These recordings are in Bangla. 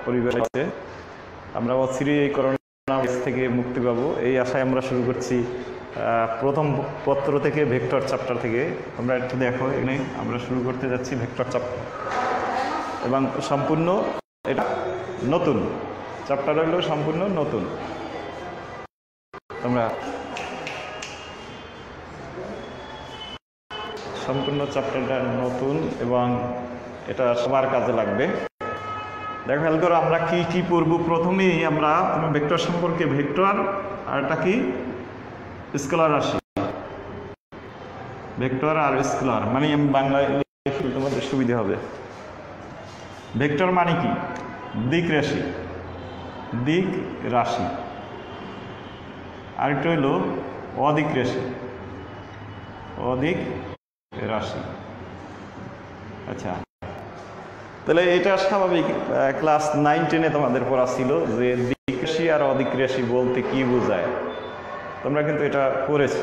পরিবার আছে, আমরা অচিরেই এই করোনা ভাইরাস থেকে মুক্তি পাবো এই আশায় আমরা শুরু করছি প্রথম পত্র থেকে ভেক্টর চ্যাপ্টার থেকে। তোমরা একটু দেখো, এখানে আমরা শুরু করতে যাচ্ছি ভেক্টর চ্যাপ্টার, এবং সম্পূর্ণ এটা নতুন চ্যাপ্টার হলো, সম্পূর্ণ নতুন। তোমরা সম্পূর্ণ চ্যাপ্টারটা নতুন এবং এটা সবার কাজে লাগবে। দেখো খেয়াল করো, আমরা কি কি পড়ব। প্রথমেই আমরা ভেক্টর সম্পর্কে, ভেক্টর আর এটা কি স্কেলার রাশি, ভেক্টর আর স্কেলার মানে আমি বাংলায় তোমাদের সুবিধা হবে। ভেক্টর মানে কি? দিক রাশি, দিক রাশি। আরেকটা হলো অদিক রাশি, অদিক রাশি। আচ্ছা, তাহলে এটা স্বাভাবিক, ক্লাস 9-10-এ তোমাদের পড়া ছিল যে দিক রাশি আর অদিক রাশি বলতে কি বোঝায়, তোমরা কিন্তু এটা পড়েছো।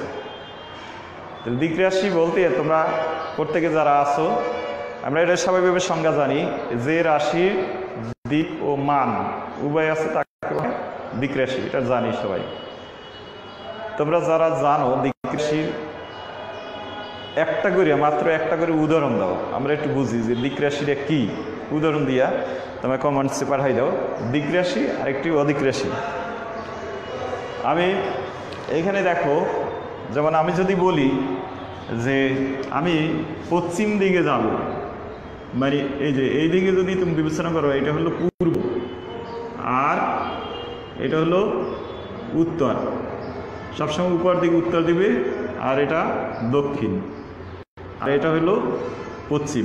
দিক রাশি বলতে তোমরা প্রত্যেকে যারা আছো, আমরা এটা স্বাভাবিকভাবে সংজ্ঞা জানি, যে রাশির দিক ও মান উভয় আছে তাকে দিক রাশি, এটা জানি সবাই। তোমরা যারা জানো দিক রাশির একটা করে, মাত্র একটা করে উদাহরণ দাও, আমরা একটু বুঝি যে দিক রাশিটা কি। উদাহরণ দিয়া তোমরা কমেন্টসে পাঠাই দাও, দিক রাশি আর একটি অদিক রাশি। আমি এইখানে দেখো, যেমন আমি যদি বলি যে আমি পশ্চিম দিকে যাব, মানে এই যে এই দিকে যদি তুমি বিবেচনা করো, এটা হলো পূর্ব আর এটা হলো উত্তর, সবসময় উপর দিকে উত্তর দিবে, আর এটা দক্ষিণ, আর এটা হলো পশ্চিম।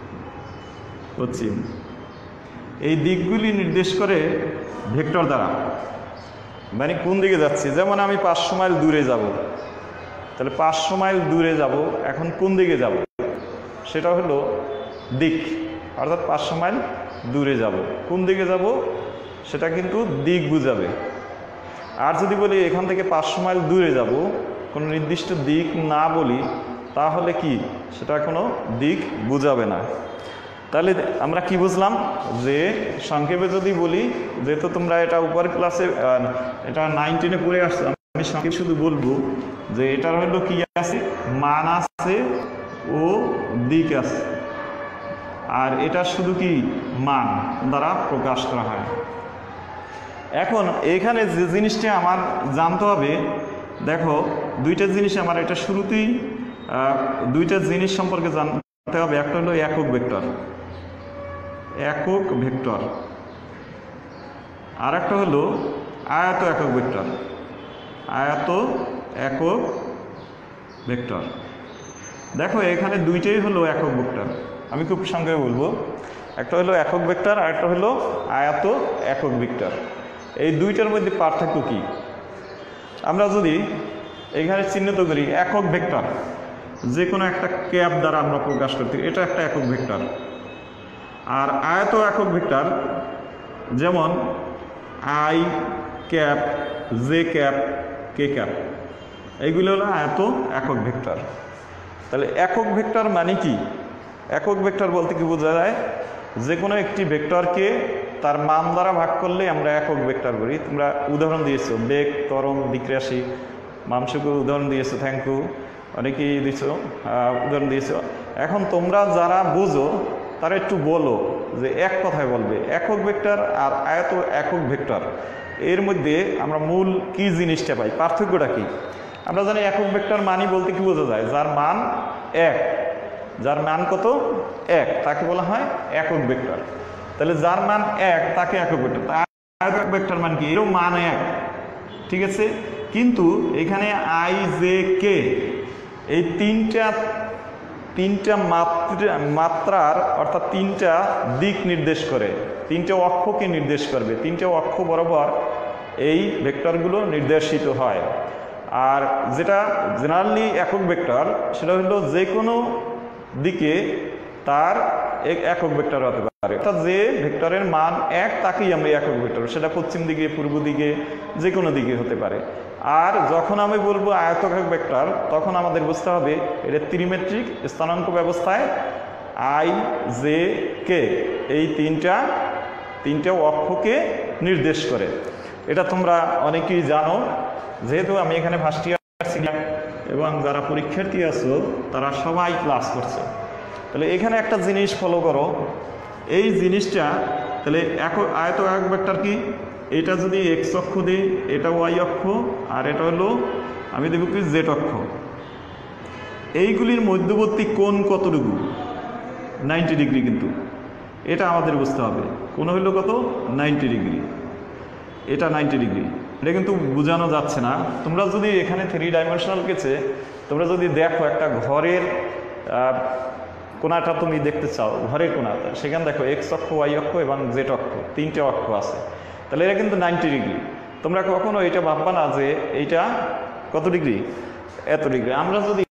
পশ্চিম এই দিকগুলি নির্দেশ করে ভেক্টর দ্বারা, মানে কোন দিকে যাচ্ছি। যেমন আমি 500 মাইল দূরে যাব, তাহলে 500 মাইল দূরে যাব, এখন কোন দিকে যাব সেটা হলো দিক, অর্থাৎ 500 মাইল দূরে যাব, কোন দিকে যাব সেটা কিন্তু দিক বুঝাবে। আর যদি বলি এখান থেকে 500 মাইল দূরে যাব, কোনো নির্দিষ্ট দিক না বলি, তাহলে কি সেটা কোনো দিক বুঝাবে না। তাহলে আমরা কি বুঝলাম, যে সংক্ষেপে যদি বলি, যেহেতু তোমরা এটা উপর ক্লাসে এটা 9-10-এ পড়ে আসছো, আমি সংক্ষেপে শুধু বলবো যে এটার হলো কি আছে, মান আছে ও দিক আছে, আর এটা শুধু কি মান দ্বারা প্রকাশ করা হয়। এখন এখানে যে জিনিসটা আমার জানতে হবে, দেখো দুইটা জিনিস আমার এটা শুরুতেই দুইটা জিনিস সম্পর্কে জানতে হবে। একটা হলো একক ভেক্টর, একক ভেক্টর, আর একটা হলো আয়ত একক ভেক্টর, আয়ত একক ভেক্টর। দেখো এখানে দুইটাই হলো একক ভেক্টর, আমি খুব সংক্ষেপে বলবো। একটা হলো একক ভেক্টর আর একটা হলো আয়ত একক ভেক্টর। এই দুইটার মধ্যে পার্থক্য কি? আমরা যদি এখানে চিহ্নিত করি, একক ভেক্টর যে কোনো একটা ক্যাপ দ্বারা আমরা প্রকাশ করতে, এটা একটা একক ভেক্টর। আর আয়ত একক ভেক্টর, যেমন I cap, J cap, K cap, এইগুলো হলো আয়ত একক ভেক্টর। তাহলে একক ভেক্টর মানে কি? একক ভেক্টর বলতে কি বোঝা যায়, যে কোনো একটি ভেক্টরকে তার মান দ্বারা ভাগ করলে আমরা একক ভেক্টর করি। তোমরা উদাহরণ দিয়েছো, বেগ, ত্বরণ, দিক রাশি, মাংসকে উদাহরণ দিয়েছো, থ্যাংক ইউ, অনেকেই দিয়েছো উদাহরণ দিয়েছো। এখন তোমরা যারা বুঝো তারা একটু বলো, যে এক কথায় বলবে একক ভেক্টর আর আয়ত একক ভেক্টর, এর মধ্যে আমরা মূল কি জিনিসটা পাই, পার্থক্যটা কি? আমরা জানি একক ভেক্টর মানি বলতে কি বোঝা যায়, যার মান 1, যার মান কত 1, তাকে বলা হয় একক ভেক্টর। তাহলে যার মান 1 তাকে একক ভেক্টর। আয়ত ভেক্টর মান কি? এরও মান 1, ঠিক আছে, কিন্তু এখানে আই, জে, কে এই তিনটা মাত্রার, অর্থাৎ তিনটা দিক নির্দেশ করে, তিনটা অক্ষকে নির্দেশ করবে, তিনটা অক্ষ বরাবর এই ভেক্টরগুলো নির্দেশিত হয়। আর যেটা জেনারেলি একক ভেক্টর, সেটা হলো যে কোনো দিকে তার একক ভেক্টর হতে পারে, অর্থাৎ যে ভেক্টরের মান 1 তাকেই আমরা একক ভেক্টর, সেটা পশ্চিম দিকে, পূর্ব দিকে, যে কোনো দিকে হতে পারে। আর যখন আমি বলবো আয়তক ভেক্টর, তখন আমাদের বুঝতে হবে এটা ত্রিমেট্রিক স্থানাঙ্ক ব্যবস্থায় আই, জে, কে এই তিনটা তিনটে অক্ষকে নির্দেশ করে। এটা তোমরা অনেকেই জানো, যেহেতু আমি এখানে ফার্স্ট ইয়ার ছিলাম এবং যারা পরীক্ষার্থী আছো তারা সবাই ক্লাস করছে। তাহলে এখানে একটা জিনিস ফলো করো, এই জিনিসটা তাহলে আয়ত একক ভেক্টর কি, এটা যদি এক্স অক্ষ দিই, এটা ওয়াই অক্ষ, আর এটা হলো আমি দেব কি জেড অক্ষ। এইগুলির মধ্যবর্তী কোণ কতটুকু? 90 ডিগ্রি। কিন্তু এটা আমাদের বুঝতে হবে, কোণ হইল কত? 90 ডিগ্রি। এটা 90 ডিগ্রি। এটা কিন্তু বোঝানো যাচ্ছে না। তোমরা যদি এখানে 3 ডাইমেনশনাল কেসে তোমরা যদি দেখো একটা ঘরের কোণাটা তুমি দেখতে চাও, ঘরের কোণাটা, সেখানে দেখো এক্স অক্ষ, ওয়াই অক্ষ এবং জেড অক্ষ, তিনটে অক্ষ আছে। তাহলে এটা কিন্তু 90 ডিগ্রি। তোমরা কখনো এটা ভাববা না যে এইটা কত ডিগ্রি, এত ডিগ্রি। আমরা যদি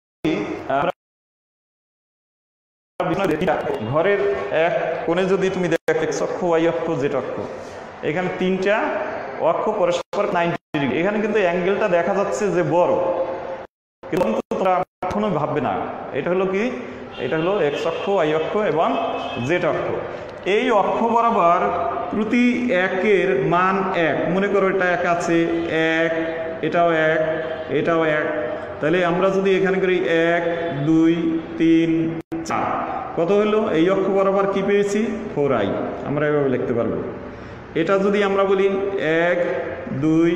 ঘরের এক কোণে যদি তুমি দেখো এক্স অক্ষ, ওয়াই অক্ষ, জেড অক্ষ, এখানে তিনটা অক্ষ পরস্পর 90 ডিগ্রি। এখানে কিন্তু অ্যাঙ্গেলটা দেখা যাচ্ছে যে বড়, কিন্তু তোমরা কখনো ভাববে না এটা হলো কি, এটা হলো এক্স অক্ষ, ওয়াই অক্ষ এবং জেড অক্ষ। এই অক্ষ বরাবর প্রতি একের মান 1। মনে করো এটা 1 আছে, 1, এটাও 1, এটাও 1। তাহলে আমরা যদি এখানে করি 1, 2, 3, 4, কত হলো? এই অক্ষ বরাবর কি পেয়েছি? 4i। আমরা এভাবে লিখতে পারবো। এটা যদি আমরা বলি 1, 2,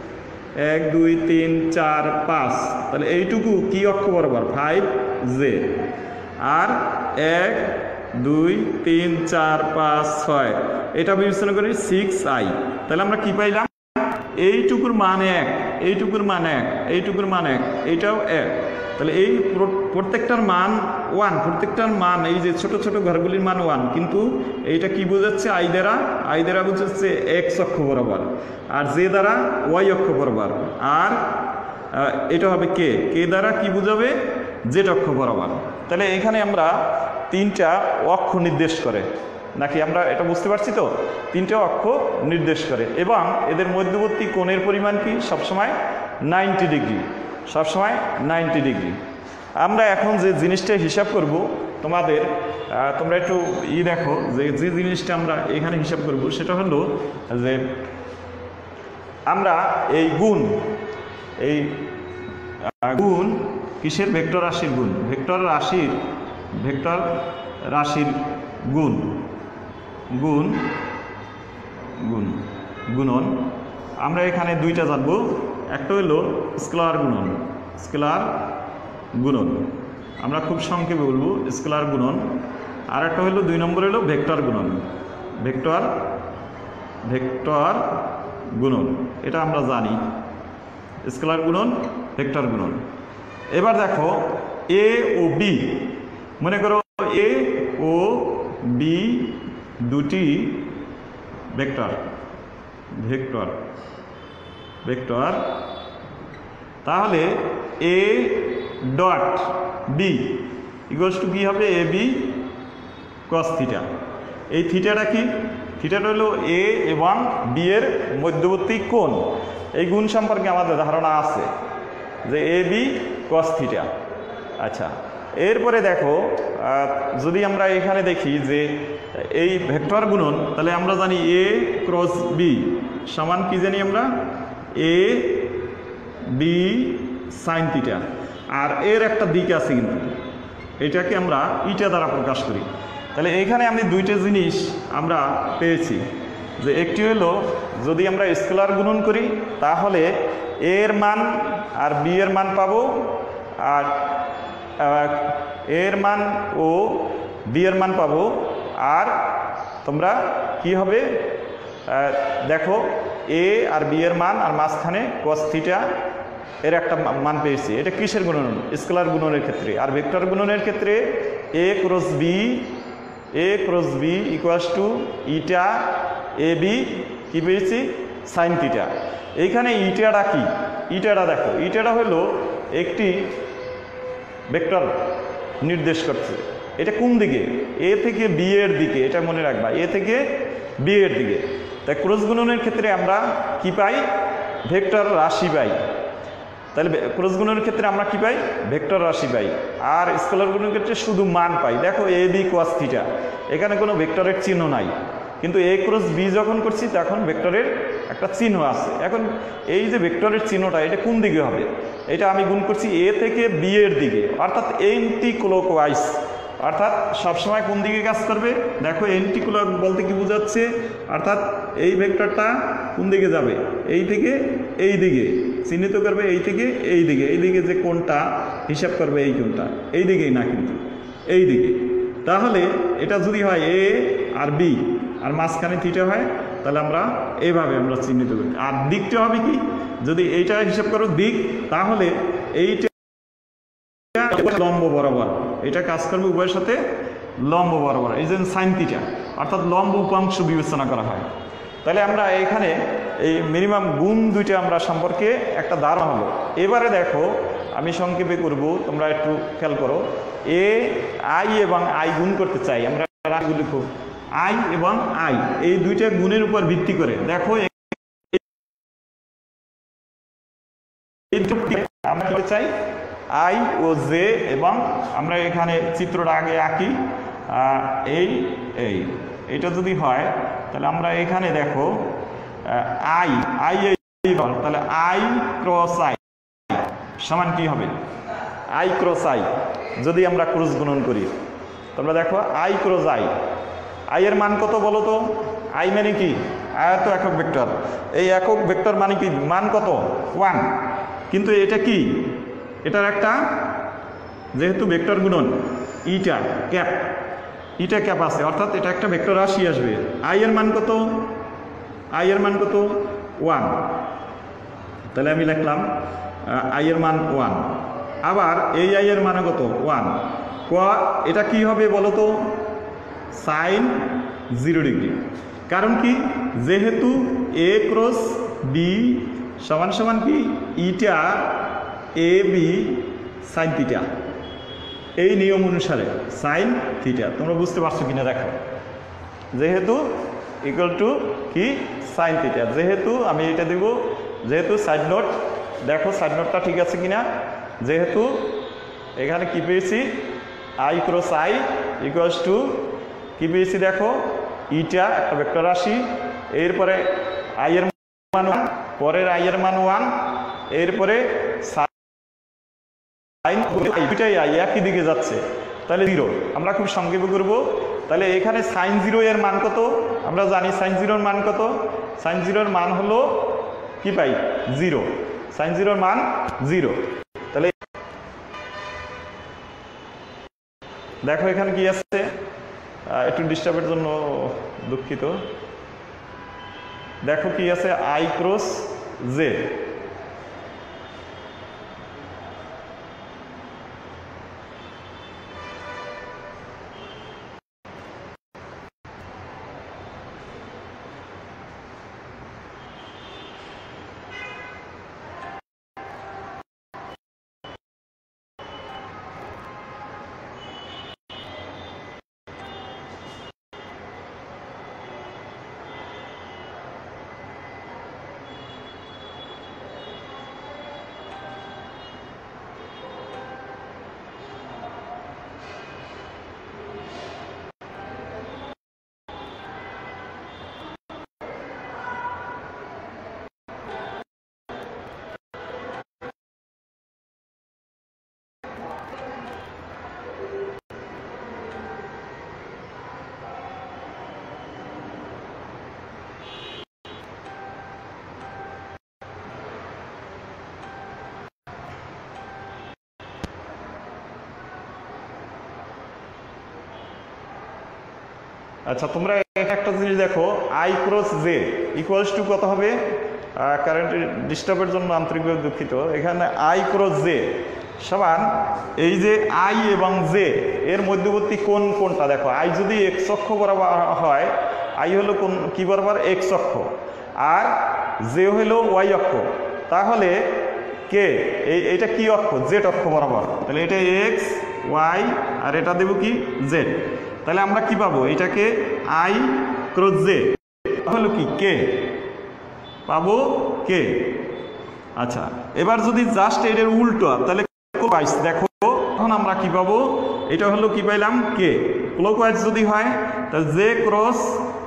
3, 4, 5, তাহলে এইটুকু কি অক্ষ বরাবর? 5j। আর 1, 2, 3, 4, 5, 6, এটা বিবেচনা করি 6i। তাহলে আমরা কি পাইলাম? এইটুকুর মান 1, এইটুকুর মান 1, এইটুকুর মান 1, এইটাও 1। তাহলে এই প্রত্যেকটার মান 1, প্রত্যেকটার মান, এই যে ছোট ছোট ঘরগুলির মান 1। কিন্তু এইটা কি বোঝাচ্ছে? আই দ্বারা বোঝাচ্ছে এক্স অক্ষ বরাবর, আর জে দ্বারা ওয়াই অক্ষ বরাবর, আর এটা হবে কে দ্বারা কি বোঝাবে? জেড অক্ষ বরাবর। তাহলে এখানে আমরা তিনটা অক্ষ নির্দেশ করে, নাকি আমরা এটা বুঝতে পারছি তো? তিনটা অক্ষ নির্দেশ করে এবং এদের মধ্যবর্তী কোণের পরিমাণ কি? সবসময় 90 ডিগ্রি, সবসময় 90 ডিগ্রি। আমরা এখন যে জিনিসটা হিসাব করব, তোমরা একটু দেখো যে জিনিসটা আমরা এখানে হিসাব করব সেটা হলো যে আমরা এই গুণ কিসের? ভেক্টর রাশির গুণ, ভেক্টর রাশির গুণন। আমরা এখানে দুইটা জানবো, একটা হলো স্কেলার গুণন, আমরা খুব সংক্ষেপে বলবো স্কেলার গুণন। আর একটা হলো 2 নম্বর হলো ভেক্টর গুণন। এটা আমরা জানি, স্কেলার গুণন, ভেক্টর গুণন। এবার দেখো এ ও বি, মনে করো এ ও বি দুটি ভেক্টর, তাহলে A dot B equals to কি হবে? A B cos theta. এই থিটাটা কি? থিটাটা হলো এ এবং বি এর মধ্যবর্তী কোণ। এই গুণ সম্পর্কে আমাদের ধারণা আছে যে এ বি কস থিটা। আচ্ছা, এরপরে দেখো যদি আমরা এখানে দেখি যে এই ভেক্টর গুণন, তাহলে আমরা জানি এ ক্রস বি সমান কি জানি আমরা? A B sine theta. আর এর একটা দিক আছে কিন্তু, এটাকে আমরা ইটা দ্বারা প্রকাশ করি। তাহলে এখানে আমি দুইটা জিনিস আমরা পেয়েছি, যে একটি হলো যদি আমরা স্কেলার গুণন করি তাহলে এর মান আর বি এর মান পাবো, আর এর মান ও বি এর মান পাবো। আর তোমরা কি হবে দেখো, এ আর বি এর মান আর মাঝখানে cos থিটা এর একটা মান পেয়েছি। এটা কিসের গুণন? স্কেলার গুণনের ক্ষেত্রে। আর ভেক্টর গুণনের ক্ষেত্রে A cross B equals to eta A B কি পেয়েছি? Sine theta. এইখানে ইটাটা কি? ইটাটা দেখো, ইটাটা হলো একটি ভেক্টর নির্দেশ করছে। এটা কোন দিকে? এ থেকে বি এর দিকে, এটা মনে রাখবা, এ থেকে বি এর দিকে। তাই ক্রস গুণনের ক্ষেত্রে আমরা কি পাই? ভেক্টর রাশি পাই। তাহলে ক্রস গুণনের ক্ষেত্রে আমরা কি পাই? ভেক্টর রাশি পাই। আর স্কেলার গুণনের ক্ষেত্রে শুধু মান পাই। দেখো এ বি কস থিটা, এখানে কোনো ভেক্টরের চিহ্ন নাই, কিন্তু এ ক্রস বি যখন করছি তখন ভেক্টরের একটা চিহ্ন আছে। এখন এই যে ভেক্টরের চিহ্নটা এটা কোন দিকে হবে, এটা আমি গুণ করছি এ থেকে বি এর দিকে, অর্থাৎ এন্টি ক্লকওয়াইজ, অর্থাৎ সবসময় কোন দিকে কাজ করবে। দেখো এন্টি ক্লক বলতে কি বোঝাচ্ছে, অর্থাৎ এই ভেক্টরটা কোন দিকে যাবে, এই থেকে এই দিকে চিহ্নিত করবে, এই থেকে এই দিকে, এই দিকে যে কোনটা হিসাব করবে এই কোনটা, এই দিকেই না কিন্তু এই দিকে। তাহলে এটা যদি হয় এ আর বি আর মাঝখানে থিটা হয় তাহলে আমরা এইভাবে আমরা চিহ্নিত করি। আর দিকটা হবে কি, যদি এইটা হিসাব করো দিক, তাহলে এইটা লম্ব বরাবর, এটা কাজ করবে উভয়ের সাথে লম্ব বরাবর, এই যে সাইন থিটা, অর্থাৎ লম্ব উপাংশ বিবেচনা করা হয়। তাহলে আমরা এখানে এই মিনিমাম গুণ দুইটা আমরা সম্পর্কে একটা ধারণা হলো। এবারে দেখো আমি সংক্ষেপে করব, তোমরা একটু খেয়াল করো। এ আই এবং আই গুণ করতে চাই আমরা, লিখব আই এবং আই, এই দুইটা গুণের উপর ভিত্তি করে দেখো আমরা করতে চাই আই ও জে, এবং আমরা এখানে চিত্রটা আগে আঁকি। এই এই এটা যদি হয় তাহলে আমরা এখানে দেখো আই আই, তাহলে আই ক্রস আই সমান কি হবে, আই ক্রস আই যদি আমরা ক্রস গুণন করি, তোমরা দেখো আই ক্রস আই, আই এর মান কত বলো তো, আই মানে কি আয়ত একক ভেক্টর, এই একক ভেক্টর মানে কি মান কত 1, কিন্তু এটা কি এটার একটা যেহেতু ভেক্টর গুণন ইটা ক্যাপ, ইটা ক্যাপ আছে, অর্থাৎ এটা একটা ভেক্টর রাশি আসবে। আই এর মান কত, আই এর মান কত 1, তাহলে আমি লিখলাম আই এর মান 1, আবার এই আই এর মান কত 1, এটা কি হবে বলো তো, সাইন 0 ডিগ্রি। কারণ কি, যেহেতু এ ক্রস বি সমান সমান কি ইটা এ বি সাইন থিটা, এই নিয়ম অনুসারে সাইন থিটা, তোমরা বুঝতে পারছো কিনা দেখো, যেহেতু ইকুয়াল টু কি সাইন থিটা, যেহেতু আমি এটা দেব, যেহেতু সাইড নোট, দেখো সাইড নোটটা ঠিক আছে কিনা, যেহেতু এখানে কি পেয়েছি I cross I equals to কি পেয়েছি দেখো ইটা একটা ভেক্টর রাশি, এরপরে আই এর মান 1, পরের আই এর মান 1, এরপরে সাইন দুইটাই আই একই দিকে যাচ্ছে, তাহলে 0। আমরা খুব সংক্ষেপে করব, তাহলে এখানে সাইন 0 এর মান কত, আমরা জানি সাইন 0 এর মান কত, সাইন 0 এর মান হলো কি পাই 0, সাইন 0 এর মান 0। তাহলে দেখো এখানে কি আছে, একটু ডিস্টার্বের জন্য দুঃখিত, দেখো কি আছে আই ক্রস জে, আচ্ছা তোমরা একটা জিনিস দেখো, I cross J equals to কত হবে, কারেন্ট ডিস্টার্বের জন্য আন্তরিকভাবে দুঃখিত, এখানে আই ক্রস জে সমান এই যে আই এবং জে এর মধ্যবর্তী কোণ কোনটা দেখো, আই যদি এক্স অক্ষ বরাবর হয়, আই হলো কোন কি বরাবর এক্স অক্ষ, আর জে হলো ওয়াই অক্ষ, তাহলে কে এইটা কি অক্ষ জেড অক্ষ বরাবর, তাহলে এটা এক্স ওয়াই আর এটা দেব কি জেড, তাহলে আমরা কি পাবো এটাকে আই ক্রস জে হলো কি কে পাবো কে। আচ্ছা এবার যদি জাস্ট এর উল্টো তাহলে ক্লকওয়াইজ দেখো, তখন আমরা কি পাবো, এটা হলো কি পাইলাম কে, ক্লকওয়াইজ যদি হয় তাহলে জে ক্রস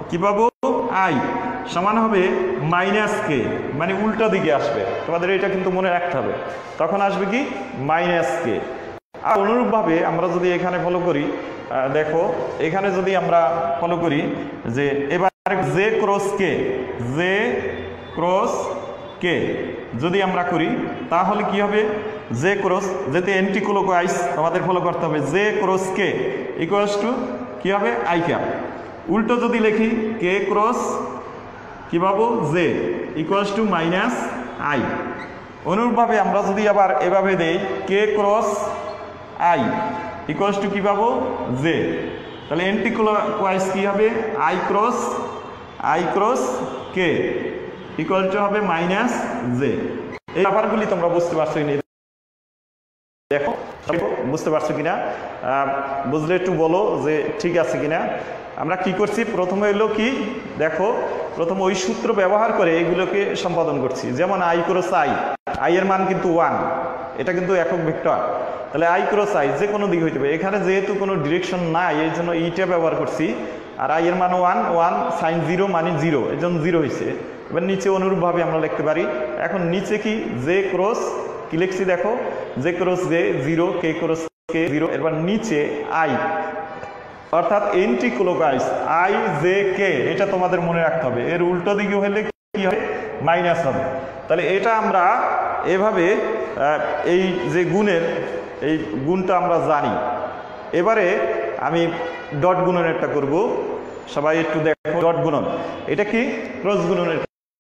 কি পাবো আই সমান হবে মাইনাস কে, মানে উল্টো দিকে আসবে, তোমাদের এটা কিন্তু মনে রাখতে হবে। তখন আসবে কি মাইনাস কে। আর অনুরূপভাবে আমরা যদি এখানে ফলো করি, দেখো এখানে যদি আমরা ফলো করি যে এবার J cross K, J cross K যদি আমরা করি তাহলে কি হবে, জে ক্রস যেতে এন্টি ক্লকওয়াইজ আমাদের ফলো করতে হবে, J cross K equals to কি হবে আই ক্যাপ। উল্টো যদি লিখি কে ক্রস কি পাবো J equals to minus I. অনুরূপভাবে আমরা যদি আবার এভাবে দেই K cross I equals to কি পাবো জে, তাহলে এন্টি ক্লকওয়াইজ কি হবে I cross K equal to হবে মাইনাস জে। এই ব্যাপারগুলি তোমরা বুঝতে পারছো কিনা, দেখো বুঝতে পারছো কিনা, বুঝলে একটু বলো যে ঠিক আছে কিনা। আমরা কি করছি, প্রথমে এলো কি দেখো, প্রথম ওই সূত্র ব্যবহার করে এগুলোকে সম্পাদন করছি। যেমন আই ক্রস আই এর মান কিন্তু 1, এটা কিন্তু একক ভেক্টর, তাহলে আই ক্রস আই যে কোনো দিক হইতে পারে। এখানে যেহেতু কোনো ডিরেকশন নাই এই জন্য ইটা ব্যবহার করছি, আর আই এর মান 1 সাইন 0 মানে 0, এই জন্য 0 হয়েছে। এবার নিচে অনুরূপভাবে আমরা লিখতে পারি। এখন নিচে কি জে ক্রস কি লিখছি দেখো, J cross J 0, K cross K 0, এবার নিচে আই অর্থাৎ anti clockwise I J K, এটা তোমাদের মনে রাখতে হবে। এর উল্টো দিকে হলে কি হবে মাইনাস হবে। তাহলে এটা আমরা এভাবে এই যে গুণের এই গুণটা আমরা জানি। এবারে আমি ডট গুণনেরটা করব, সবাই একটু দেখো ডট গুণন। এটা কি ক্রস গুণনের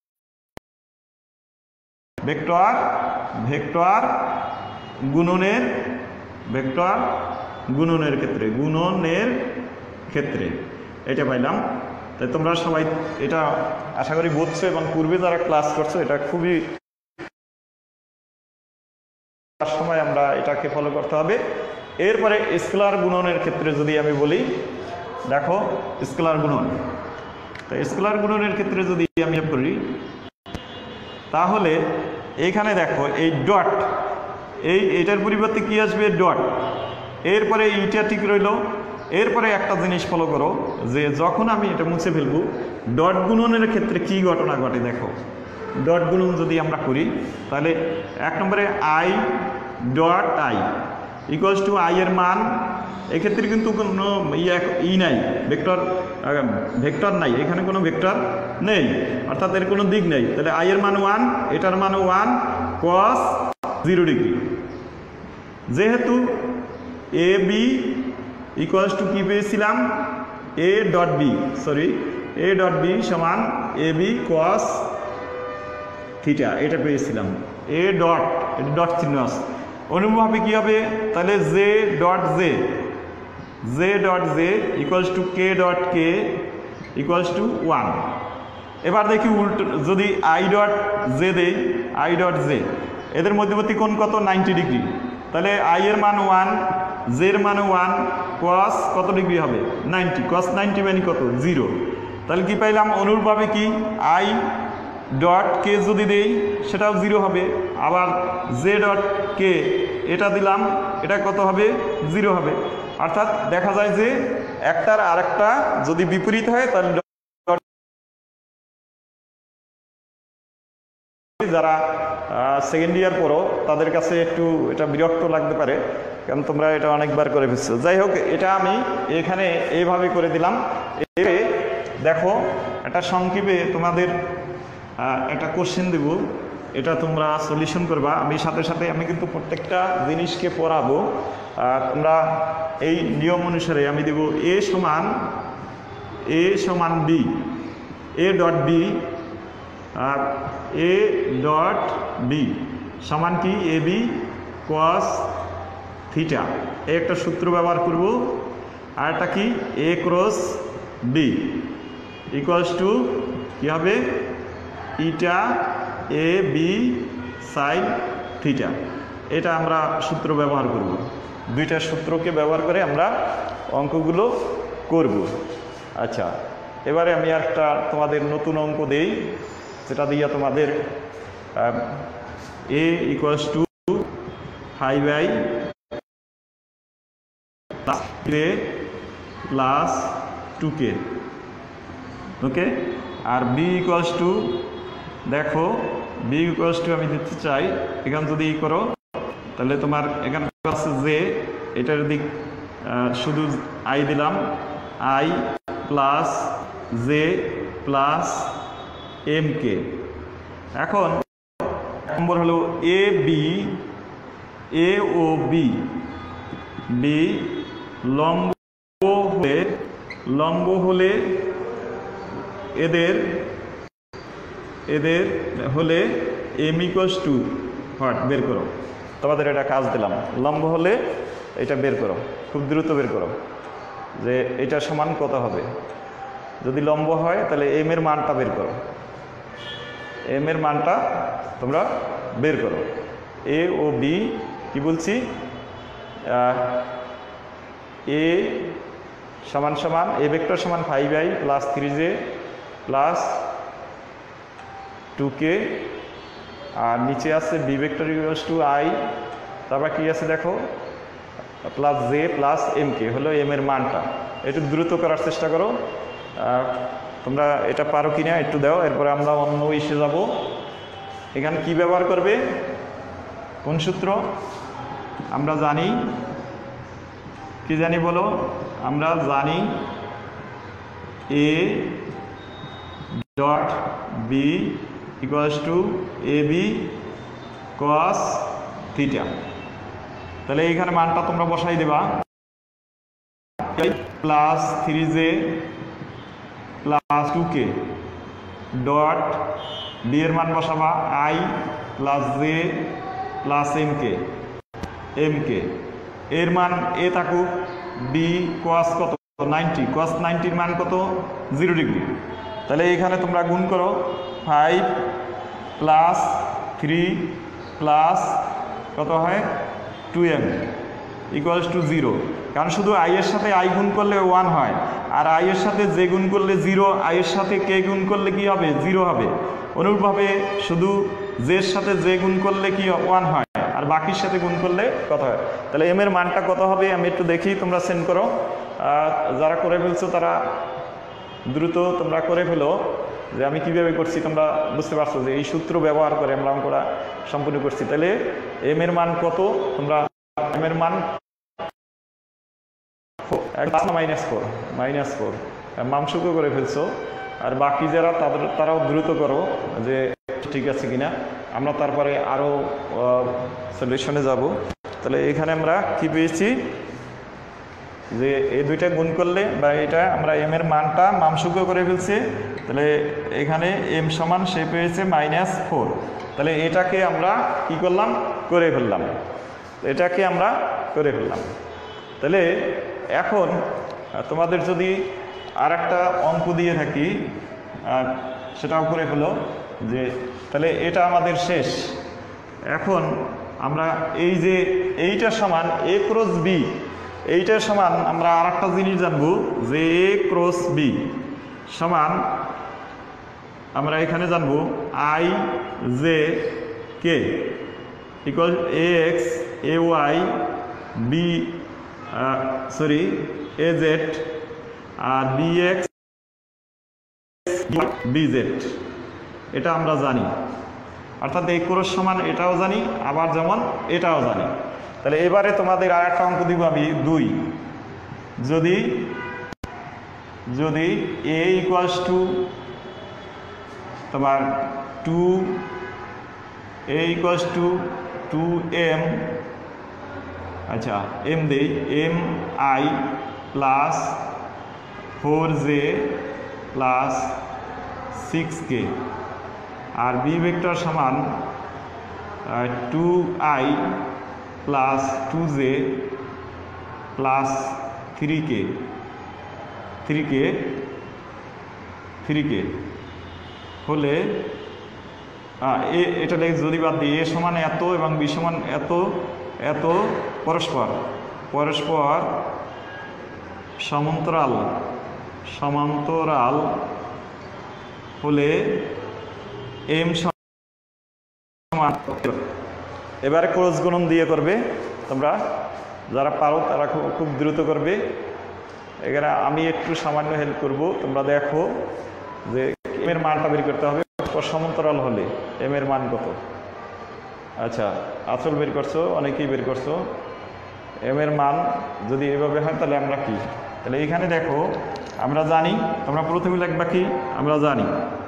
ভেক্টর গুণনের ক্ষেত্রে এটা পাইলাম। তাই তোমরা সবাই এটা আশা করি বুঝছো এবং পূর্বে যারা ক্লাস করছো এটা খুবই সময় আমরা এটাকে ফলো করতে হবে। এরপরে স্কেলার গুণনের ক্ষেত্রে যদি আমি বলি, দেখো স্কেলার গুণন, তো স্কেলার গুণনের ক্ষেত্রে যদি আমি করি তাহলে এইখানে দেখো এই ডট, এইটার পরিবর্তে কি আসবে ডট, এরপরে এইটা ঠিক রইল। এরপরে একটা জিনিস ফলো করো যে যখন আমি এটা মুছে ফেলবো, ডট গুণনের ক্ষেত্রে কি ঘটনা ঘটে দেখো। ডট গুণন যদি আমরা করি তাহলে এক নম্বরে I dot I equals to I এর মান, এক্ষেত্রে কিন্তু কোনো নাই, ভেক্টর নাই, এখানে কোনো ভেক্টর নেই, অর্থাৎ এর কোনো দিক নেই। তাহলে আই এর মান 1, এটার মান 1 cos 0 ডিগ্রি। যেহেতু এ বি ইকুয়ালস টু কি পেয়েছিলাম এ ডট বি সমান এ বি cos থিটা, এটা পেয়েছিলাম। এ ডট, এটা ডট চিহ্ন আছে। অনুরূপভাবে কি হবে তাহলে J dot J equals to K dot K equals to 1। এবার দেখি উল্টো, যদি আই ডট জে দেই, আই ডট জে এদের মধ্যবর্তী কোণ কত 90 ডিগ্রি, তাহলে আই এর মান 1, জে এর মান 1, cos কত ডিগ্রি হবে 90, cos 90 মানে কত 0। তাহলে কি পাইলাম, অনুরূপভাবে কি আই ডট কে যদি দেই সেটাও 0 হবে, আবার জে ডট কে এটা দিলাম, এটা কত হবে 0 হবে। অর্থাৎ দেখা যায় যে একটার আরেকটা যদি বিপরীত হয় তাহলে যারা সেকেন্ড ইয়ার পড়ো তাদের কাছে একটু এটা বিরক্ত লাগতে পারে, কারণ তোমরা এটা অনেকবার করে ফেলছো। যাই হোক, এটা আমি এখানে এইভাবে করে দিলাম। দেখো একটা সংক্ষেপে তোমাদের একটা কোশ্চেন দেব, এটা তোমরা সলিউশন করবা। আমি সাথে সাথে আমি কিন্তু প্রত্যেকটা জিনিসকে পড়াবো। তোমরা এই নিয়ম অনুসারে আমি দেব এ সমান বি, এ ডট বি সমান কি এ বি cos থিটা, এই একটা সূত্র ব্যবহার করব। আর এটা কি A cross B equals to কি হবে eta A B sine theta, এটা আমরা সূত্র ব্যবহার করব। দুইটা সূত্রকে ব্যবহার করে আমরা অঙ্কগুলো করব। আচ্ছা, এবারে আমি একটা তোমাদের নতুন অঙ্ক দেই, যেটা দিয়ে তোমাদের A equals to 5i plus 2k okay. আর বি ইকুয়ালস টু, দেখো বি ইকুয়ালস টু আমি দিতে চাই, এখানে যদি ই করো তাহলে তোমার এখানে আছে যে, এটার দিক শুধু আই দিলাম, I plus J plus M K. এখন নম্বর হলো এ বি, এ ও বি, বি লম্ব হলে এদের হলে এম ইকুয়ালস টু হোয়াট, বের করো। তোমাদের এটা কাজ দিলাম, লম্ব হলে এটা বের করো, খুব দ্রুত বের করো যে এটা সমান কত হবে। যদি লম্ব হয় তাহলে এম এর মানটা বের করো, এম এর মানটা তোমরা বের করো। এ ও বি কি বলছি, এ সমান সমান এ ভেক্টর সমান 5i plus 3j plus 2k, আর নিচে আছে B vector equals to I, তারপর কি আছে দেখো plus J plus M K, হলো এম এর মানটা। একটু দ্রুত করার চেষ্টা করো, তোমরা এটা পারো কিনা একটু দাও, এরপরে আমরা অন্য ইসে যাব। এখানে কি ব্যবহার করবে, কোন সূত্র আমরা জানি, কি জানি বলো, আমরা জানি A dot B equals to A B cos theta. তাহলে এইখানে মানটা তোমরা বসাই দেবা, plus 3j plus 2k dot B এর মান বসাবা I plus J plus M K, এর মান এ থাকুক, বি কস কত 90, কস 90 মান কত 0 ডিগ্রি। তাহলে এখানে তোমরা গুণ করো 5 প্লাস 3 প্লাস কত হয় 2m ইকুয়ালস টু 0, কারণ শুধু আই এর সাথে আই গুণ করলে 1 হয়, আর আই এর সাথে জে গুণ করলে 0, আই এর সাথে কে গুণ করলে কি হবে 0 হবে। অনুরূপভাবে শুধু জের সাথে জে গুণ করলে কি 1 হয়, আর বাকির সাথে গুণ করলে কত হয়। তাহলে এম এর মানটা কত হবে আমি একটু দেখি, তোমরা সেন্ড করো। যারা করে ফেলছো তারা দ্রুত তোমরা করে ফেলো, যে আমি কিভাবে করছি তোমরা বুঝতে পারছো যে এই সূত্র ব্যবহার করে আমরা অঙ্কটা সম্পূর্ণ করছি। তাহলে এম এর মান কত, তোমরা এম এর মান -4 মামসুকও করে ফেলছো, আর বাকি যারা তারাও দ্রুত করো যে ঠিক আছে কিনা, আমরা তারপরে আরও সলিউশনে যাব। তাহলে এখানে আমরা কি পেয়েছি যে এই দুইটা গুণ করলে বা এটা আমরা এম এর মানটা মামসুকও করে ফেলছি। তাহলে এখানে এম সমান সে পেয়েছে -4, তাহলে এটাকে আমরা কি করলাম করে ফেললাম, এটাকে আমরা করে ফেললাম। তাহলে এখন তোমাদের যদি আর একটা অঙ্ক দিয়ে থাকি সেটাও করে ফেলো, যে তাহলে এটা আমাদের শেষ। এখন আমরা এই যে এইটা সমান এ ক্রস বি, এইটার সমান আমরা আর একটা জিনিস জানবো যে এ ক্রস বি সমান আমরা এখানে জানবো I J K equal A X A Y B A Z আর বি এক্স বি জেড, এটা আমরা জানি। অর্থাৎ এই ক্রস সমান এটাও জানি, আবার যেমন এটাও জানি। তাহলে এবারে তোমাদের আর একটা অঙ্ক দিব আমি 2, যদি এ ইকুয়ালস টু তোমার 2 এ ইকুয়ালস টু 2m, আচ্ছা এম দেই, M I plus 4j plus 6k, আর বি ভেক্টর সমান 2i plus 2j plus 3k হলে এটা যদি বাদ দিই এ সমান এত এবং বি সমান এত এত পরস্পর সমান্তরাল হলে এম সমান, এবারে ক্রস গুণন দিয়ে করবে, তোমরা যারা পারো তারা খুব দ্রুত করবে। এখানে আমি একটু সামান্য হেল্প করব, তোমরা দেখো যে এম এর মানটা বের করতে হবে সমান্তরাল হলে এম এর মান কত। আচ্ছা, আসল বের করছো, অনেকেই বের করছো। এম এর মান যদি এভাবে হয় তাহলে আমরা কি, তাহলে এখানে দেখো আমরা জানি, তোমরা প্রথমে লিখবা কি, আমরা জানি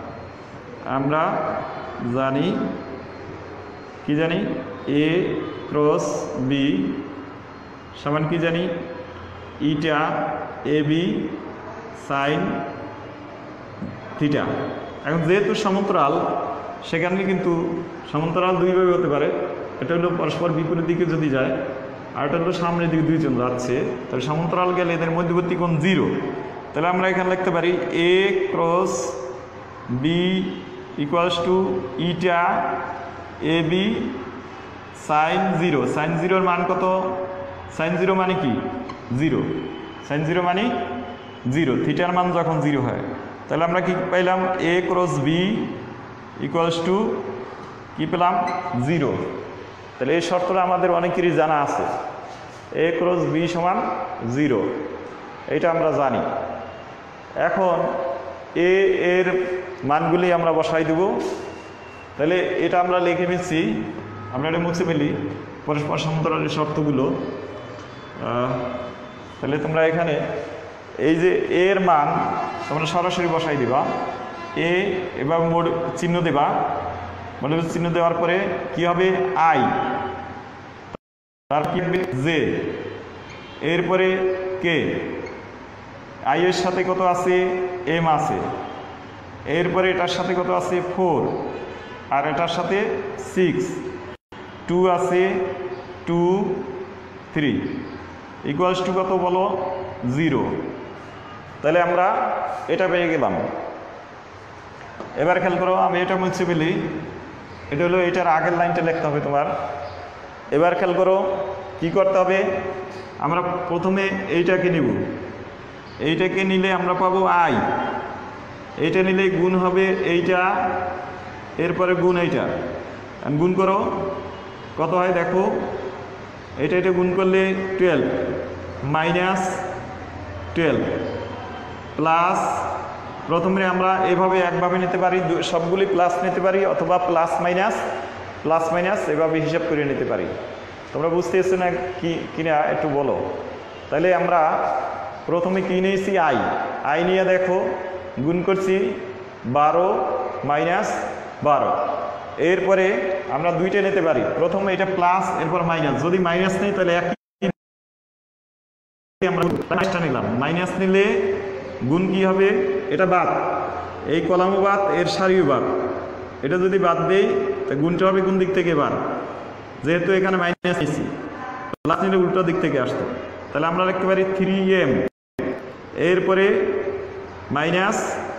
কি জানি এ ক্রস বি সমান কি জানি eta A B sine theta. এখন যেহেতু সমান্তরাল সেখানে কিন্তু সমান্তরাল দুইভাবে হতে পারে, এটা হলো পরস্পর বিপরীত দিকে যদি যায়, আর এটা হলো সামনের দিকে দুইজন যাচ্ছে, তাহলে সমান্তরাল গেলে এদের মধ্যবর্তী কোণ 0। তাহলে আমরা এখানে লিখতে পারি A cross B equals to eta A B sine 0। Sine 0-র মান কত? সাইন 0 মানে কি 0, সাইন 0 মানে 0, থিটার মান যখন 0 হয়। তাহলে আমরা কি পাইলাম A cross B equals to কি পেলাম 0। তাহলে এই শর্তটা আমাদের অনেকেরই জানা আছে, এ ক্রস বি সমান 0, এইটা আমরা জানি। এখন এ এর মানগুলি আমরা বসাই দেব। তাহলে এটা আমরা লিখে নিচ্ছি, আমরা এটা মুছে ফেলি পরস্পর সমান্তরালের শর্তগুলো। তাহলে তোমরা এখানে এই যে এর মান তোমরা সরাসরি বসাই দিবা, এ এবং মোড চিহ্ন দেবা, মোড চিহ্ন দেওয়ার পরে কি হবে আই, তার কি হবে জে, এরপরে কে, আই এর সাথে কত আছে এম আছে, এরপরে এটার সাথে কত আছে 4, আর এটার সাথে 6, 2 আছে 2 3 ইকুয়ালস টু কত বলো 0। তাহলে আমরা এটা পেয়ে গেলাম। এবার খেয়াল করো, আমি এটা মুছে ফেলি, এটা হলো এটার আগের লাইনটা লিখতে হবে তোমার। এবার খেয়াল করো কি করতে হবে, আমরা প্রথমে এইটাকে নিব, এইটাকে নিলে আমরা পাবো আই, এইটা নিলে গুণ হবে এইটা, এরপরে গুণ এইটা, গুণ করো কত হয় দেখো, এটা গুণ করলে 12 মাইনাস 12 প্লাস, প্রথমে আমরা এভাবে একভাবে নিতে পারি, সবগুলি প্লাস নিতে পারি, অথবা প্লাস মাইনাস এভাবে হিসাব করে নিতে পারি। তোমরা বুঝতেছো না কিনা একটু বলো। তাহলে আমরা প্রথমে কি নিয়েছি আই নিয়ে দেখো গুণ করছি 12 মাইনাস 12, এরপরে আমরা দুইটা নিতে পারি, প্রথমে এটা প্লাস এরপর মাইনাস, যদি মাইনাস নেই তাহলে একই আমরা মাইনাসটা নিলাম, মাইনাস নিলে গুণ কি হবে, এটা বাদ, এই কলামও বাদ, এর সারিও বাদ, এটা যদি বাদ দেই তা গুণটা হবে কোন দিক থেকে বাদ, যেহেতু এখানে মাইনাস নিয়েছি, প্লাস নিলে উল্টো দিক থেকে আসতো। তাহলে আমরা লিখতে পারি 3m, এরপরে মাইনাস,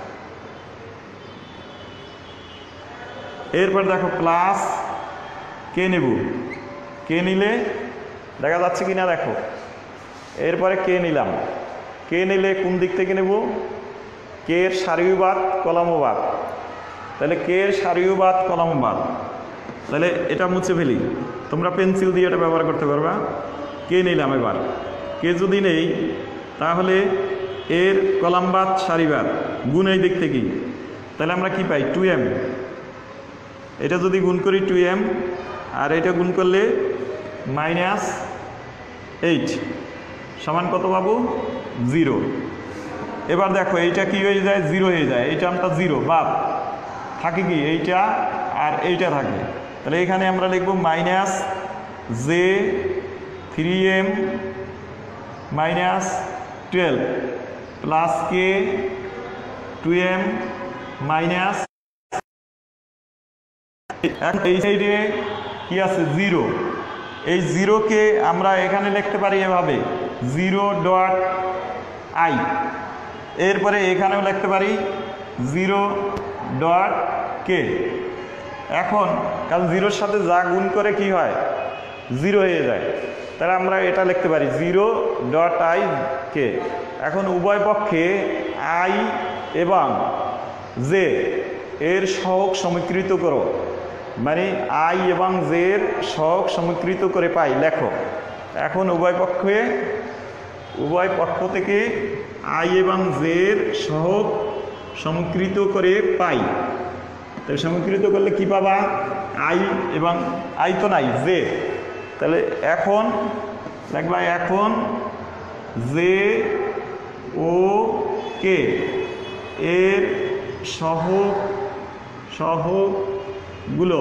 এরপর দেখো প্লাস কে নেব, কে নিলে দেখা যাচ্ছে কিনা দেখো, এরপরে কে নিলাম, কে নিলে কোন দিক থেকে নেব, কে এর সারিও বাদ কলামও বাদ, তাহলে কে এর সারিও বাদ কলামও বাদ। তাহলে এটা মুছে ফেলি, তোমরা পেন্সিল দিয়ে এটা ব্যবহার করতে পারবা। কে নিলাম, এবার কে যদি নেই তাহলে এর কলাম বাদ সারি বাদ, গুণ এই দিক থেকেই, তাহলে আমরা কি পাই 2m, এটা যদি গুণ করি 2m, আর এটা গুণ করলে মাইনাস 8 সমান কত পাবো 0। এবার দেখো এইটা কি হয়ে যায় 0 হয়ে যায়, এই টার্মটা 0 বাদ থাকে কি এইটা আর এইটা থাকে, তাহলে এখানে আমরা লিখব minus J 3m minus 12 plus K 2m minus, এই সাইডে কি আছে 0, এই 0কে আমরা এখানে লিখতে পারি এভাবে 0.i, এরপরে এখানেও লিখতে পারি 0.k। এখন কারণ 0-র সাথে যা গুণ করে কি হয় 0 হয়ে যায়, তাহলে আমরা এটা লিখতে পারি 0.ik। এখন উভয় পক্ষে i এবং j এর সহগ সমীকৃত করো, মানে i এবং j এর সহগ সমীকৃত করে পাই লেখো। এখন উভয় পক্ষ থেকে i এবং j এর সহগ সমীকৃত করে পাই। তাহলে সমীকৃত করলে কি পাবা? আই এবং আই তো নাই, জে। তাহলে এখন দেখবা, এখন জে ও কে এর সহগগুলো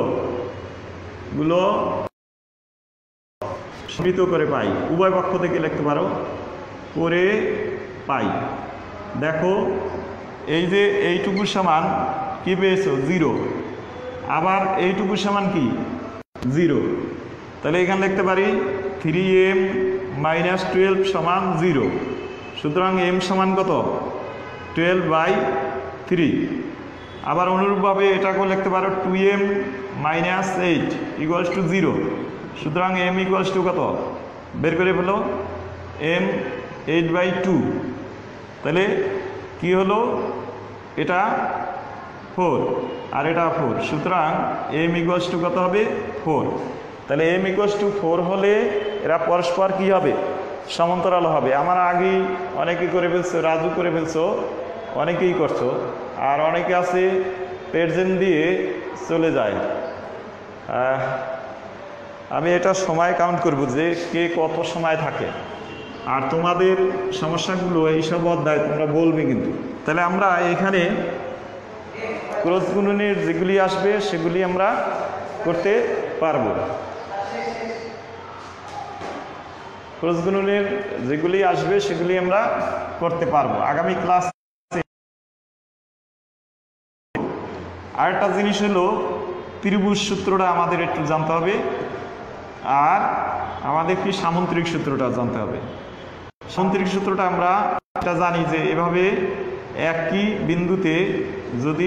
সমীকৃত করে পাই। উভয় পক্ষ থেকে লিখতে পারো, করে পাই। দেখো এই যে এইটুকুর সমান কি পেয়েছো? 0। আবার এইটুকুর সমান কি? 0। তাহলে এখানে লিখতে পারি 3m - 12 সমান 0। সুতরাং m সমান কত? 12/3। আবার অনুরূপভাবে এটাকেও লিখতে পারো 2m - 8 = 0। সুতরাং m = কত? বের করে ফেলো, m 8/2। তাহলে কি হলো? এটা 4 আর এটা 4। সুতরাং m = কত হবে? 4। তাহলে m = 4 হলে এরা পরস্পর কি হবে? সমান্তরাল হবে। আমার আগেই অনেকেই করে ফেলছো, রাজু করে ফেলছো, অনেকেই করছো, আর অনেকে আছে প্রেজেন্ট দিয়ে চলে যায়। আমি এটা সময় কাউন্ট করব যে কে কত সময় থাকে, আর তোমাদের সমস্যাগুলো এইসব অধ্যায় তোমরা বলবে কিন্তু। তাহলে আমরা এখানে ক্রস গুণনের যেগুলি আসবে সেগুলি আমরা করতে পারবো। ক্রস গুণনের যেগুলি আসবে সেগুলি আমরা করতে পারবো আগামী ক্লাস। আরেকটা জিনিস হলো ত্রিভুজ সূত্রটা আমাদের একটু জানতে হবে, আর আমাদের কি সামুদ্রিক সূত্রটা জানতে হবে। সামুদ্রিক সূত্রটা আমরা এটা জানি যে এভাবে একই বিন্দুতে যদি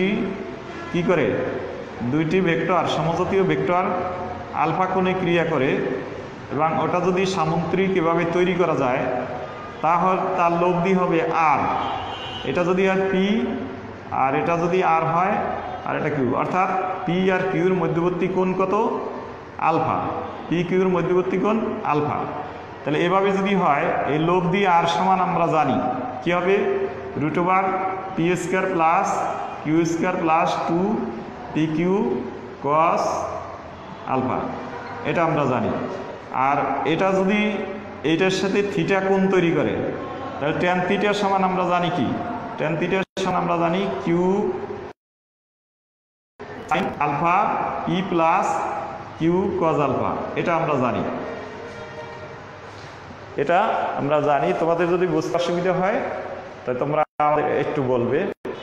দুইটি ভেক্টর সমজাতীয় ভেক্টর আলফা কোণে ক্রিয়া করে এবং ওটা যদি সামুদ্রিক এভাবে তৈরি করা যায়, তাহলে তার লব্ধি হবে আর। এটা যদি হয় পি, আর এটা যদি আর হয়, আর এটা কিউ, অর্থাৎ পি আর কিউর মধ্যবর্তী কোণ কত? আলফা। পি কিউর মধ্যবর্তী কোণ আলফা। তাহলে এভাবে যদি হয়, এই লব্ধি আর সমান আমরা জানি কি হবে? √p² + q² + 2pq cos alpha. এটা আমরা জানি। আর এটা যদি এইটার সাথে থিটা কোণ তৈরি করে, তাহলে tan θ সমান আমরা জানি কি? tan θ সমান আমরা জানি q sin alpha p + q cos alpha. এটা আমরা জানি, তোমাদের যদি বুঝতে অসুবিধা হয় তাহলে তোমরা আমাদের একটু বলবে।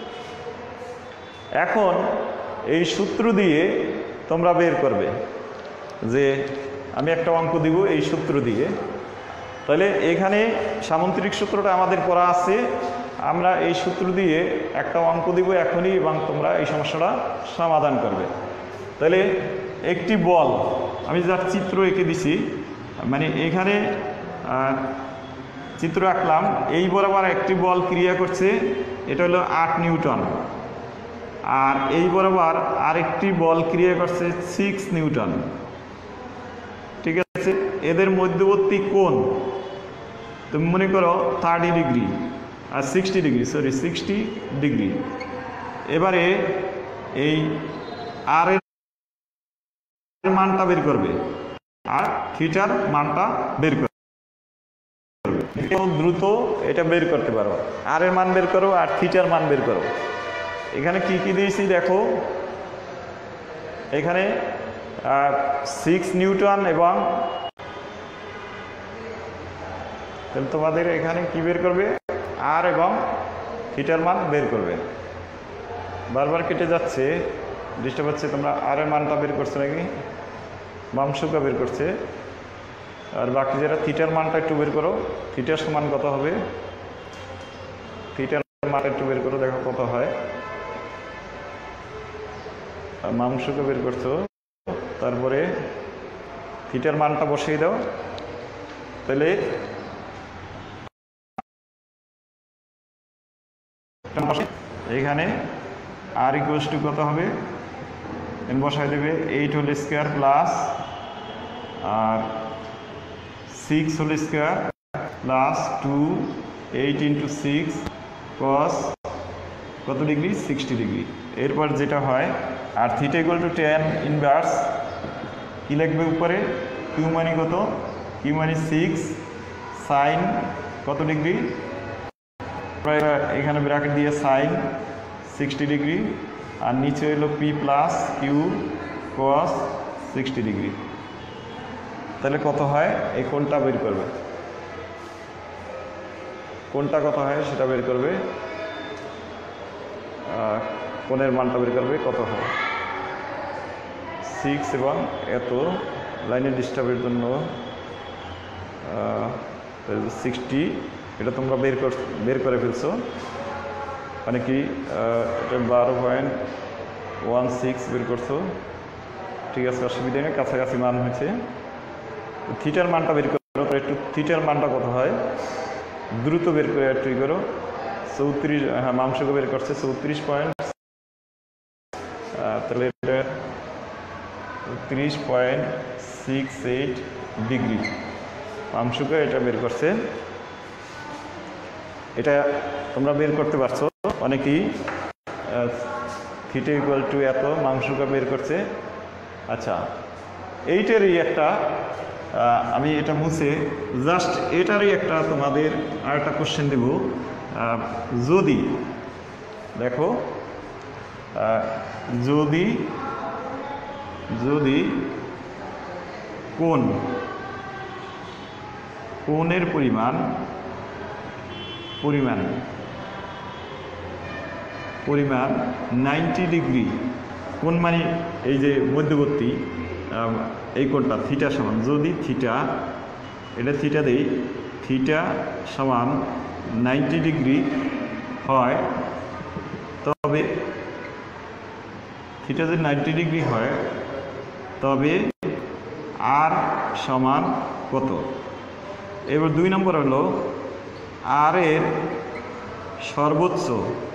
এখন এই সূত্র দিয়ে তোমরা বের করবে যে আমি একটা অঙ্ক দিব এই সূত্র দিয়ে। তাহলে এখানে সামুদ্রিক সূত্রটা আমাদের পড়া আছে, আমরা এই সূত্র দিয়ে একটা অঙ্ক দিব এখনই, এবং তোমরা এই সমস্যাটা সমাধান করবে। তাহলে একটি বল, আমি যার চিত্র এঁকে দিছি, মানে এখানে চিত্র আঁকলাম, এই বরাবর একটি বল ক্রিয়া করছে, এটা হলো 8 নিউটন। আর এই বরাবর আরেকটি বল ক্রিয়া করছে 6 নিউটন। ঠিক আছে, এদের মধ্যবর্তী কোণ তুমি মনে করো 30 ডিগ্রি আর 60 ডিগ্রি। এবারে এই আর এর মানটা বের করবে আর থিটার মানটা বের করবে। দ্রুত এটা বের করতে পারো, আর এর মান বের করো আর থিটার মান বের করো। এখানে কি কি দিয়েছি দেখো, এখানে 6 নিউটন এবং তোমাদের এখানে কি বের করবে? আর এবং থিটার মান বের করবে। বারবার কেটে যাচ্ছে, ডিস্টার্ব হচ্ছে। তোমরা আর এর মানটা বের করছো নাকি? মাংসটা বের করছে। আর বাকি যেটা থিটার মানটা একটু বের করো, থিটার সমান কত হবে? থিটার মানটা একটু বের করো, দেখো কত হয়। মাংসকে বের করছো, তারপরে থিটার মানটা বসিয়ে দাও। তাহলে এখানে আর ইকুয়ালস টু কত হবে? বসাই দেবে 8 হোল স্কয়ার প্লাস আর 6 হোল স্কয়ার প্লাস 2 8 × 6 cos কত ডিগ্রি 60 ডিগ্রি। এরপর যেটা হয় আর theta equal to tan inverse কী লিখবে উপরে কিউ মানে কত কিউ মানে 6 সাইন কত ডিগ্রি এখানে ব্র্যাকেট দিয়ে সাইন 60 ডিগ্রি আর নিচে হলো P plus Q cos 60 degree. তাহলে কত হয় এই কোণটা বের করবে, কোণটা কত হয় সেটা বের করবে, কোণের মানটা বের করবে কত হয় 6 এবং এত লাইনের ডিস্টার্বের জন্য 60 এটা তোমরা বের করে ফেলছো মানে কি এটা 12.16 বের করছো, ঠিক আছে অসুবিধা নেই, কাছাকাছি মান হয়েছে। থিটার মানটা বের করো, একটু থিটার মানটা কত হয় দ্রুত বের করে একটু করো 34, হ্যাঁ মাংসকে বের করছে 34 পয়েন্ট, তাহলে এটা 30.68 ডিগ্রি মাংসকে এটা বের করছে। এটা তোমরা বের করতে পারছো অনেকেই থিটা ইকুয়াল টু এত মাংসকে বের করছে। আচ্ছা এইটারই একটা আমি এটা মুছে জাস্ট এটারই একটা তোমাদের আর একটা কোশ্চেন দেব। যদি দেখো যদি যদি কোণের পরিমাণ 90 ডিগ্রি, কোণ মানে এই যে মধ্যবর্তী এই কোণটা থিটা সমান, যদি থিটা এটা থিটা দেই থিটা সমান 90 ডিগ্রি হয় তবে থিটা যদি 90 ডিগ্রি হয় তবে আর সমান কত। এবার 2 নম্বর হলো আর এর সর্বোচ্চ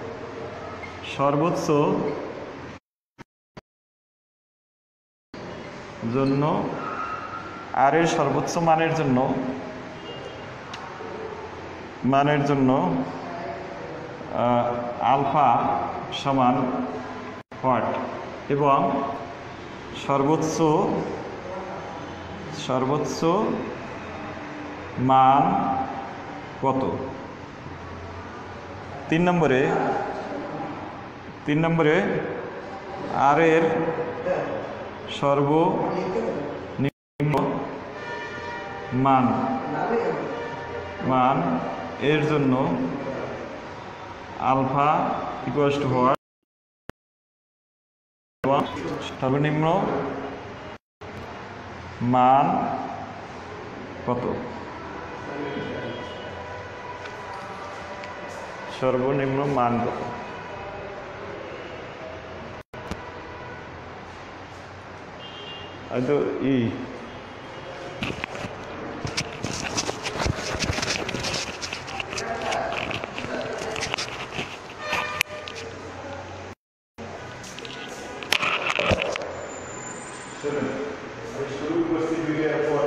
জন্য আর এর সর্বোচ্চ মানের জন্য আলফা সমান হোয়াট এবং সর্বোচ্চ মান কত। 3 নম্বরে আর এর সর্বনিম্ন মান এর জন্য আলফা ইকুয়ালস টু হোয়াট এবং সর্বনিম্ন মান কত, সর্বনিম্ন মান কত। তো শুরু করছি ভিডিওর পর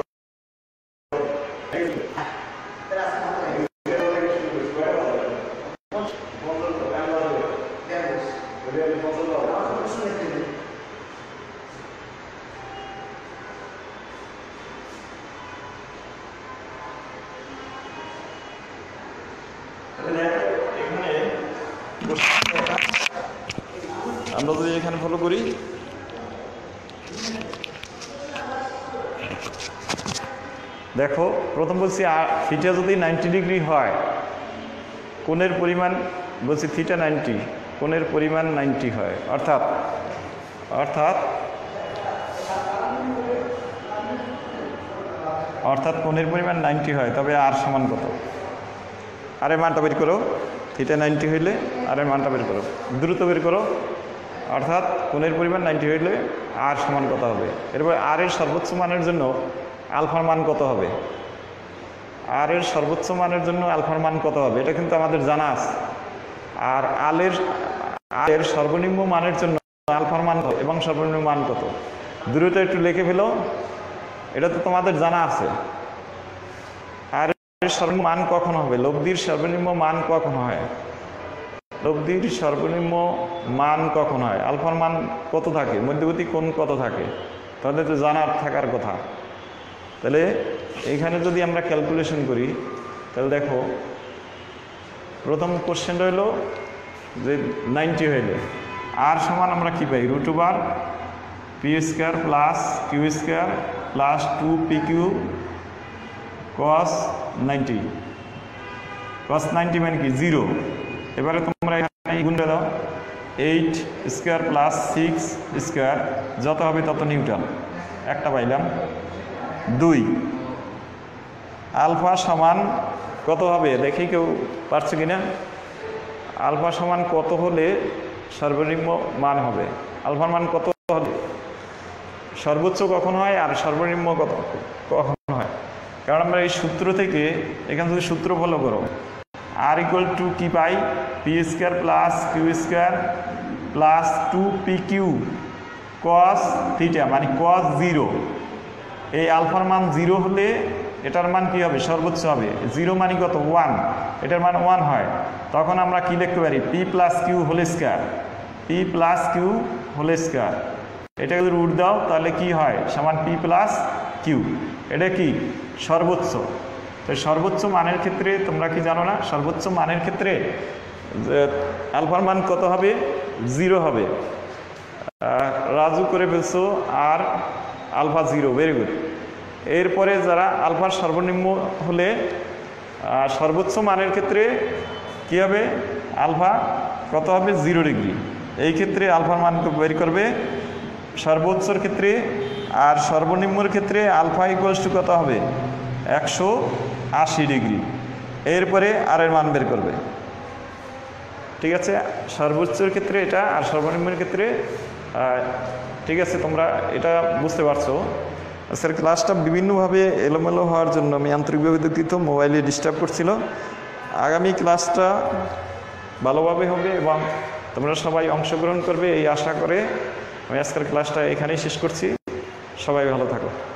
আমরা যদি এখানে ফলো করি দেখো প্রথম বলছি থিটা যদি 90 ডিগ্রি হয় কোণের পরিমাণ বলছি থিটা 90 কোণের পরিমাণ 90 হয় অর্থাৎ কোণের পরিমাণ 90 হয় তবে আর সমান কত। আর এর মানটা বের করো, থিটা 90 হইলে আর এর মানটা বের করো, দ্রুত বের করো। অর্থাৎ কোণের পরিমাণ 90 হইলে আর সমান কত হবে। এরপর আর এর সর্বোচ্চ মানের জন্য আলফার মান কত হবে, আর এর সর্বোচ্চ মানের জন্য আলফার মান কত হবে এটা কিন্তু আমাদের জানা আছে। আর এর সর্বনিম্ন মানের জন্য আলফার মান কত এবং সর্বনিম্ন মান কত দ্রুত একটু লিখে ফেলো, এটা তো তোমাদের জানা আছে। আর এর সর্বনিম্ন মান কখন হবে, লব্ধির সর্বনিম্ন মান কখন হয় লব্ধির সর্বনিম্ন মান কখন হয়, আলফার মান কত থাকে, মধ্যবর্তী কোণ কত থাকে, তাহলে তো জানার থাকার কথা। তাহলে এখানে যদি আমরা ক্যালকুলেশন করি তাহলে দেখো প্রথম কোশ্চেনটা হলো যে 90 হইলে আর সমান আমরা কি পাই, √π² plus Q square plus 2pq cos 90। cos 90 মানে কি 0। এবারে তোমরা এখানে গুণটা দাও, 8 স্কোয়ার প্লাস 6 স্কোয়ার যত হবে তত নিউটন, একটা পাইলাম। 2 আলফা সমান কত হবে দেখি কেউ পারছে কিনা, আলফা সমান কত হলে সর্বনিম্ন মান হবে, আলফার মান কত হলে সর্বোচ্চ কখন হয় আর সর্বনিম্ন কখন হয়। কারণ আমরা এই সূত্র থেকে এখান থেকে সূত্র ফলো করো, r = কি পাই, p² plus Q square plus 2pq cos θ মানে cos 0। এই আলফার মান 0 হলে এটার মান কি হবে, সর্বোচ্চ হবে। 0 মানে কত, 1, এটার মান 1 হয়, তখন আমরা কি লিখতে পারি, p + q² p + q²। এটা যদি রুট দাও তাহলে কি হয়, সমান p + q। এটা কি সর্বোচ্চ। তো সর্বোচ্চ মানের ক্ষেত্রে তোমরা কি জানো না, সর্বোচ্চ মানের ক্ষেত্রে আলফার মান কত হবে, 0 হবে। রাজু করে ফেলছো, আর আলফা 0, ভেরি গুড। এরপরে যারা আলফার সর্বনিম্ন হলে সর্বোচ্চ মানের ক্ষেত্রে কি হবে, আলফা কত হবে, 0 ডিগ্রি। এই ক্ষেত্রে আলফার মান বের করবে সর্বোচ্চর ক্ষেত্রে, আর সর্বনিম্নর ক্ষেত্রে আলফা = কত হবে, 180 ডিগ্রি। এরপরে আর এর মান বের করবে, ঠিক আছে। সর্বোচ্চর ক্ষেত্রে এটা, আর সর্বনিম্নের ক্ষেত্রে, ঠিক আছে। তোমরা এটা বুঝতে পারছো। স্যার ক্লাসটা বিভিন্নভাবে এলোমেলো হওয়ার জন্য আমি আন্তরিকভাবে দুঃখিত, মোবাইলে ডিস্টার্ব করছিল। আগামী ক্লাসটা ভালোভাবে হবে এবং তোমরা সবাই অংশগ্রহণ করবে এই আশা করে আমি আজকের ক্লাসটা এখানেই শেষ করছি। সবাই ভালো থাকো।